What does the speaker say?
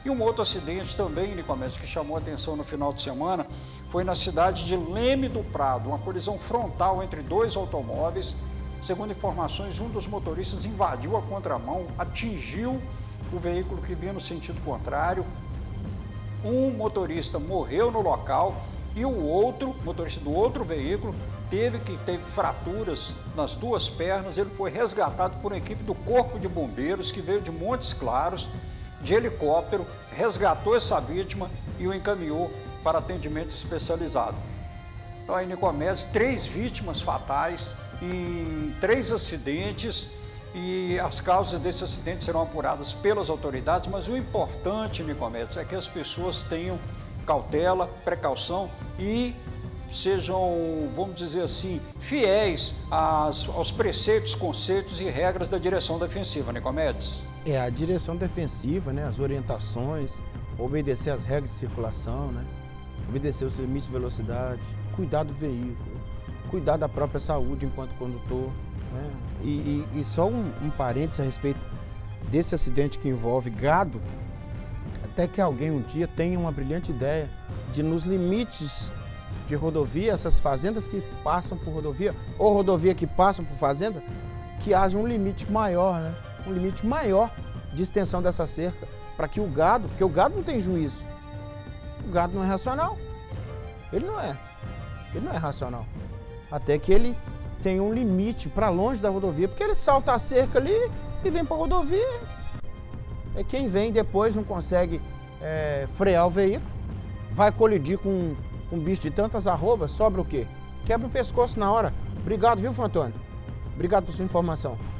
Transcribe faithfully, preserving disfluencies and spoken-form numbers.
E um outro acidente também, Nicomedes, que chamou a atenção no final de semana, foi na cidade de Leme do Prado, uma colisão frontal entre dois automóveis. Segundo informações, um dos motoristas invadiu a contramão, atingiu o veículo que vinha no sentido contrário. Um motorista morreu no local e o outro, motorista do outro veículo, teve que teve fraturas nas duas pernas. Ele foi resgatado por uma equipe do Corpo de Bombeiros que veio de Montes Claros, de helicóptero, resgatou essa vítima e o encaminhou para atendimento especializado. Então aí, Nicomedes, três vítimas fatais em três acidentes, e as causas desse acidente serão apuradas pelas autoridades, mas o importante, Nicomedes, é que as pessoas tenham cautela, precaução e sejam, vamos dizer assim, fiéis às, aos preceitos, conceitos e regras da direção defensiva, Nicomedes. É, a direção defensiva, né, as orientações, obedecer às regras de circulação, né, obedecer os limites de velocidade, cuidar do veículo, cuidar da própria saúde enquanto condutor, né, e, e, e só um, um parênteses a respeito desse acidente que envolve gado, até que alguém um dia tenha uma brilhante ideia de, nos limites de rodovia, essas fazendas que passam por rodovia, ou rodovia que passam por fazenda, que haja um limite maior, né? Um limite maior de extensão dessa cerca, para que o gado, porque o gado não tem juízo, o gado não é racional, ele não é, ele não é racional, até que ele tenha um limite para longe da rodovia, porque ele salta a cerca ali e vem para a rodovia, é quem vem depois não consegue é, frear o veículo, vai colidir com um bicho de tantas arrobas, sobra o quê? Quebra o pescoço na hora. Obrigado, viu, Fantônio? Obrigado por sua informação.